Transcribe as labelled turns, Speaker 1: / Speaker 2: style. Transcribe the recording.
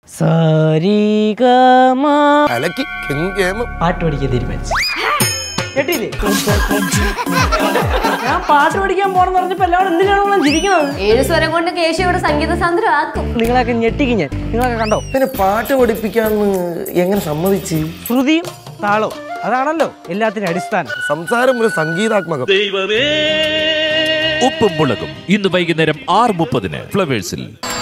Speaker 1: പാട്ട് പഠിക്കാൻ തീരുമാനിച്ചു. കേട്ടില്ലേ? ഞാൻ പാട്ട് പഠിക്കാൻ പോണെന്ന് പറഞ്ഞപ്പോ എല്ലാവരും എന്തിനാണോ ചിരിക്കുന്നത്?
Speaker 2: 7 സ്വരം കൊണ്ട് കേശു ഇവിടെ സംഗീത സാന്ദ്രം ആക്കും.
Speaker 1: നിങ്ങളൊക്കെ ഞെട്ടിക്ക് ഞാൻ. നിങ്ങളൊക്കെ കണ്ടോ?
Speaker 3: പിന്നെ പാട്ട് പഠിപ്പിക്കാന്ന് എങ്ങനെ സമ്മതിച്ച്?
Speaker 1: ശ്രുതിയും താളവും അതാണല്ലോ എല്ലാത്തിനും അടിസ്ഥാനം.
Speaker 3: സംസാരം ഒരു സംഗീതാത്മകം.
Speaker 4: ഉപ്പും മുളകും ഇന്ന് വൈകുന്നേരം 6:30 ഫ്ലവേഴ്സിൽ.